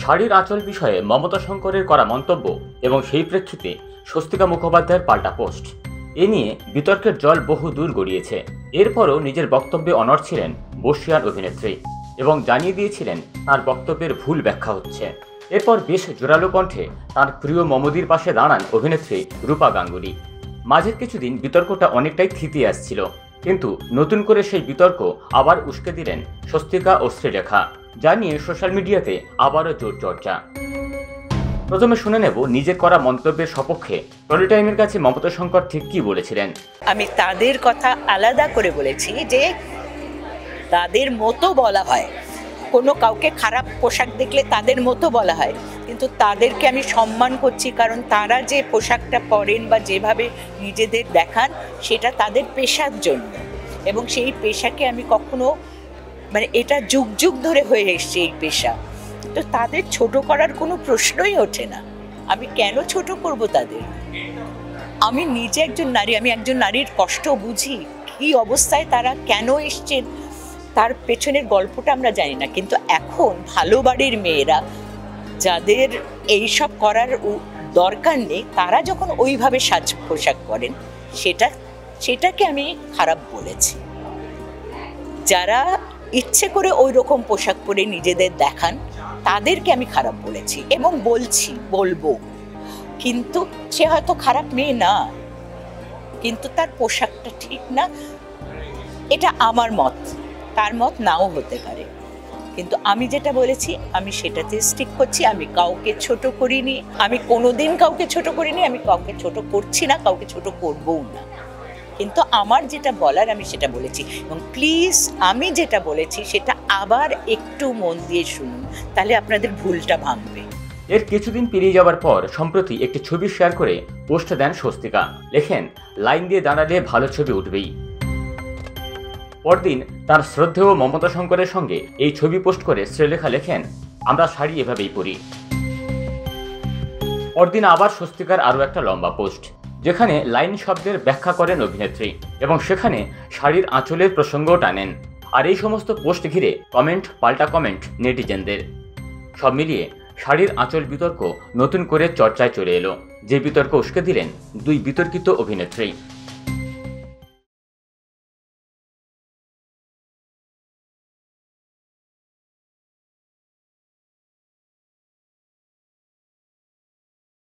শাড়ির আঁচল বিষয়ে মমতা শঙ্করের করা মন্তব্য এবং সেই প্রেক্ষিতে স্বস্তিকা মুখোপাধ্যায়ের পাল্টা পোস্ট, এ নিয়ে বিতর্কের জল বহু দূর গড়িয়েছে। এরপরও নিজের বক্তব্যে অনড় ছিলেন বর্ষীয়ান অভিনেত্রী এবং জানিয়ে দিয়েছিলেন তার বক্তব্যের ভুল ব্যাখ্যা হচ্ছে। এরপর বেশ জোরালো কণ্ঠে তার প্রিয় মমদির পাশে দাঁড়ান অভিনেত্রী রূপা গাঙ্গুলি। মাঝের কিছুদিন বিতর্কটা অনেকটাই থিতিয়ে আসছিল, কিন্তু নতুন করে সেই বিতর্ক আবার উস্কে দিলেন স্বস্তিকা ও শ্রীলেখা, যা নিয়ে সোশ্যাল মিডিয়াতে আবারও জোর চর্চা। প্রথমে শুনে নেব নিজের করা মন্তব্যের সপক্ষে টলি টাইমের কাছে মমতা শঙ্কর ঠিক কি বলেছিলেন। আমি তাদের কথা আলাদা করে বলেছি যে তাদের মতো বলা হয়, কোনো কাউকে খারাপ পোশাক দেখলে তাদের মতো বলা হয়, কিন্তু তাদেরকে আমি সম্মান করছি, কারণ তারা যে পোশাকটা পরেন বা যেভাবে নিজেদের দেখান সেটা তাদের পেশার জন্য, এবং সেই পেশাকে আমি কখনো এটা যুগ যুগ ধরে হয়ে এসছে এই পেশা, তো তাদের ছোট করার কোনো প্রশ্নই ওঠে না। আমি কেন ছোট করব তাদের? আমি নিজে একজন নারী, আমি একজন নারীর কষ্ট বুঝি, কী অবস্থায় তারা কেন এসছেন তার পেছনের গল্পটা আমরা জানি না, কিন্তু এখন ভালো বাড়ির মেয়েরা যাদের এইসব করার দরকার নেই, তারা যখন ওইভাবে সাজ পোশাক করেন সেটাকে আমি খারাপ বলেছি। যারা ইচ্ছে করে ওই রকম পোশাক পরে নিজেদের দেখান তাদেরকে আমি খারাপ বলেছি এবং বলবো, কিন্তু সে হয়তো খারাপ মেয়ে না, কিন্তু তার পোশাকটা ঠিক না, এটা আমার মত, তার মত নাও হতে পারে, কিন্তু আমি যেটা বলেছি আমি সেটাতে স্টিক করছি। আমি কাউকে ছোট করিনি, আমি কোনোদিন কাউকে ছোট করিনি, আমি কাউকে ছোট করছি না, কাউকে ছোট করবও না, কিন্তু আমার যেটা বলার আমি সেটা বলেছি। এবং প্লিজ আমি যেটা বলেছি সেটা আবার একটু মন দিয়ে শুনুন, তাহলে আপনাদের ভুলটা ভাঙবে। এর কিছুদিন পেরিয়ে যাওয়ার পর সম্প্রতি একটি ছবি শেয়ার করে পোস্ট দেন স্বস্তিকা। লেখেন, লাইন দিয়ে দাঁড়ালে ভালো ছবি উঠবেই। পরদিন তার শ্রদ্ধেয় মমতা শঙ্করের সঙ্গে এই ছবি পোস্ট করে শ্রীলেখা লেখেন, আমরা শাড়ি এভাবেই পরি। পরদিন আবার স্বস্তিকার আরও একটা লম্বা পোস্ট, যেখানে লাইন শব্দের ব্যাখ্যা করেন অভিনেত্রী এবং সেখানে শাড়ির আঁচলের প্রসঙ্গও টানেন। আর এই সমস্ত পোস্ট ঘিরে কমেন্ট, পাল্টা কমেন্ট নেটিজেনদের। সব মিলিয়ে শাড়ির আঁচল বিতর্ক নতুন করে চর্চায় চলে এলো, যে বিতর্ক উস্কে দিলেন দুই বিতর্কিত অভিনেত্রী।